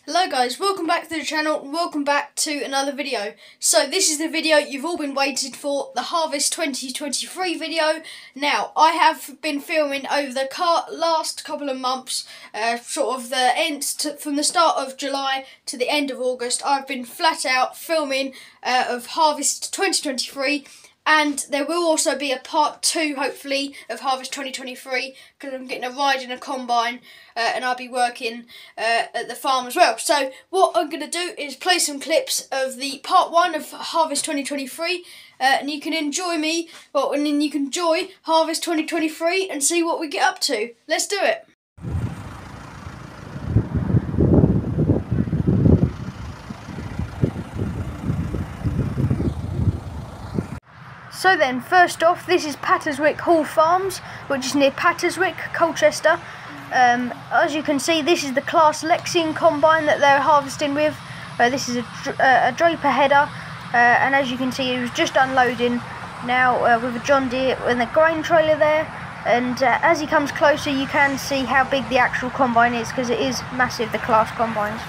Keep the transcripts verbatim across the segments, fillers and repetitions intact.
Hello guys, welcome back to the channel, welcome back to another video. So this is the video you've all been waiting for, the Harvest twenty twenty-three video. Now, I have been filming over the last couple of months, uh, sort of the end, to, from the start of July to the end of August. I've been flat out filming uh, of Harvest twenty twenty-three. And there will also be a part two, hopefully, of Harvest twenty twenty-three, because I'm getting a ride in a combine, uh, and I'll be working uh, at the farm as well. So what I'm going to do is play some clips of the part one of Harvest twenty twenty-three, uh, and you can enjoy me, well, and then you can enjoy Harvest twenty twenty-three and see what we get up to. Let's do it. So then, first off, this is Patterswick Hall Farms, which is near Patterswick, Colchester. Um, as you can see, this is the Claas Lexing combine that they're harvesting with. Uh, this is a, a Draper header, uh, and as you can see, it was just unloading now uh, with a John Deere and the grain trailer there. And uh, as he comes closer, you can see how big the actual combine is, because it is massive, the Claas combines.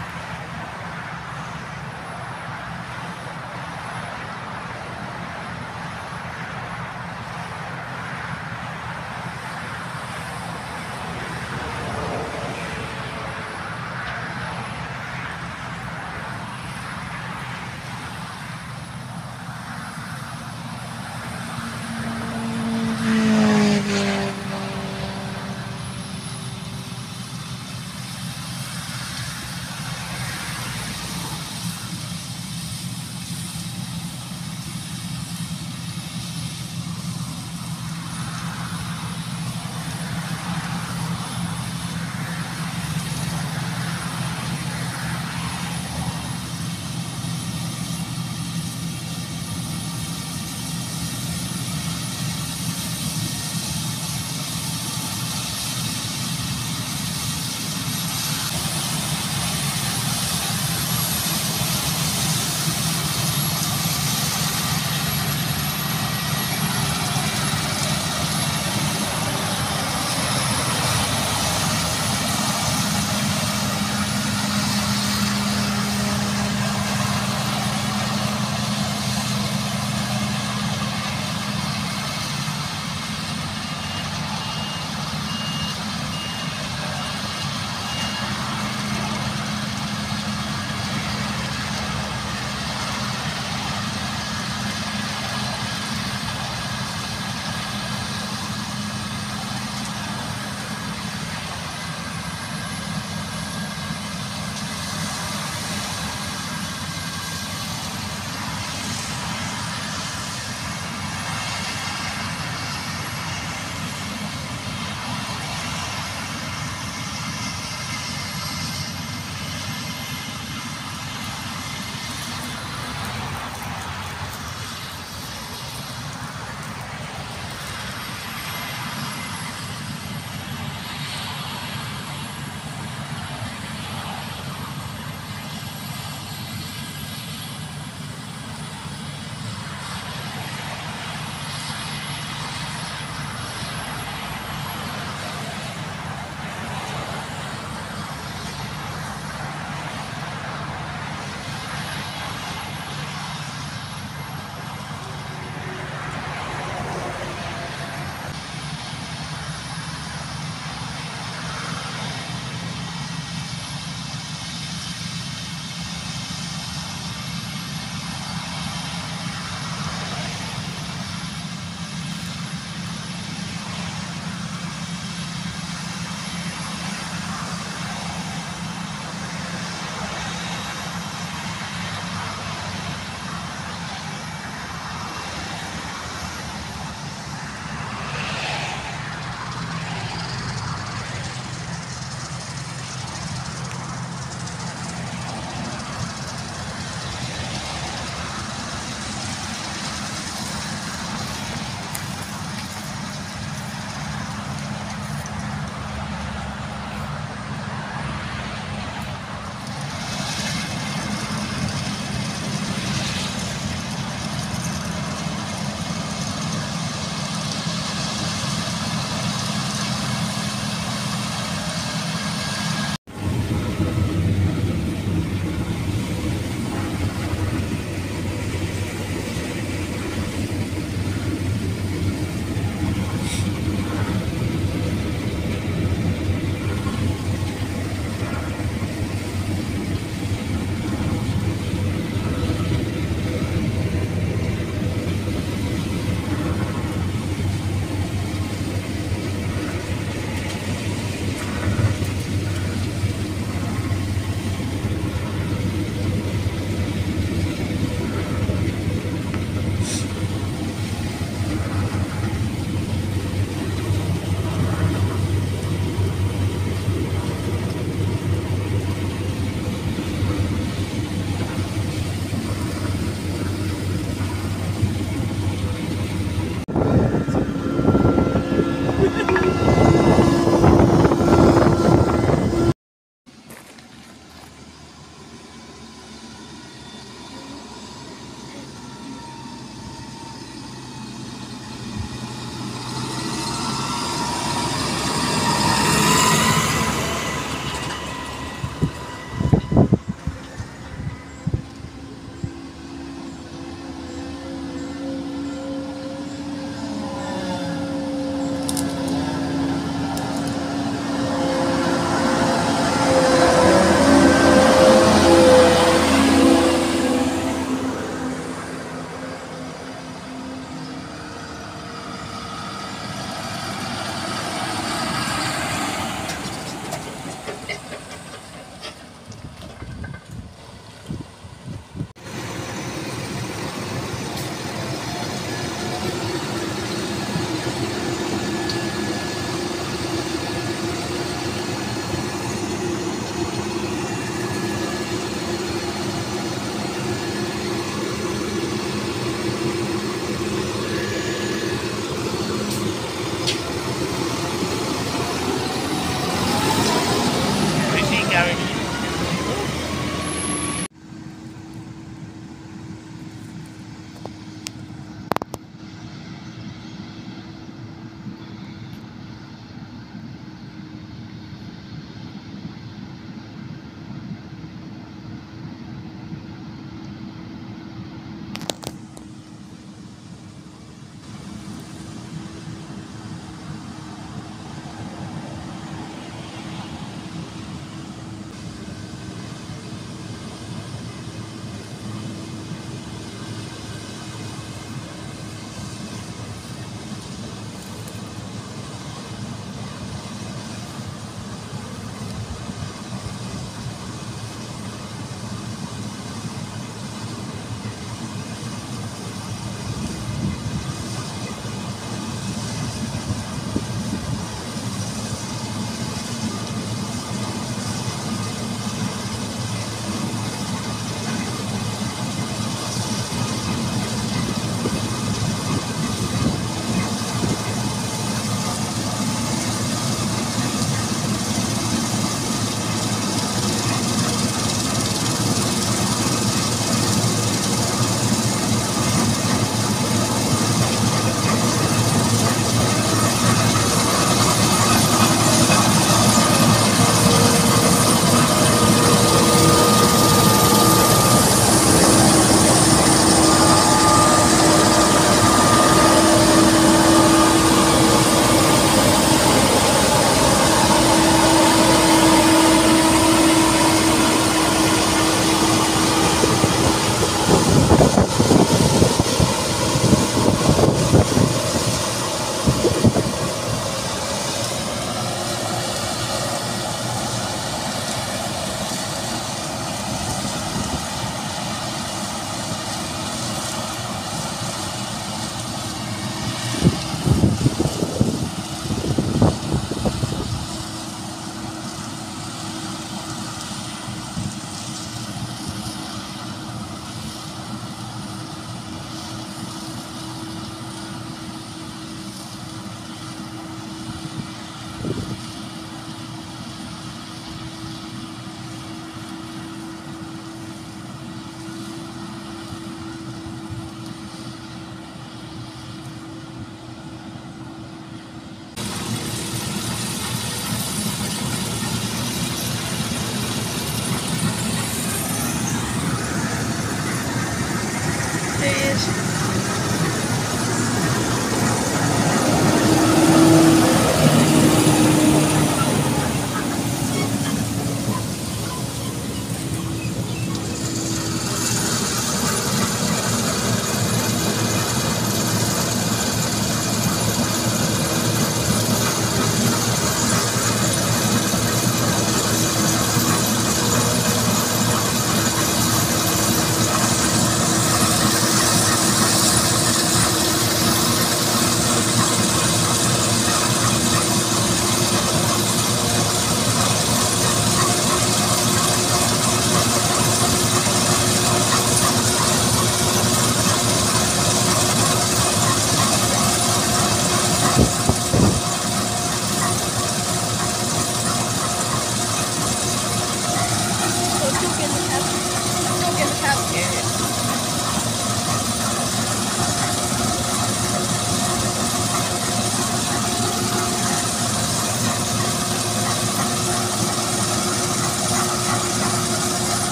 is.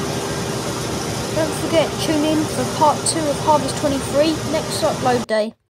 Don't forget, tune in for part two of Harvest twenty-three next upload day.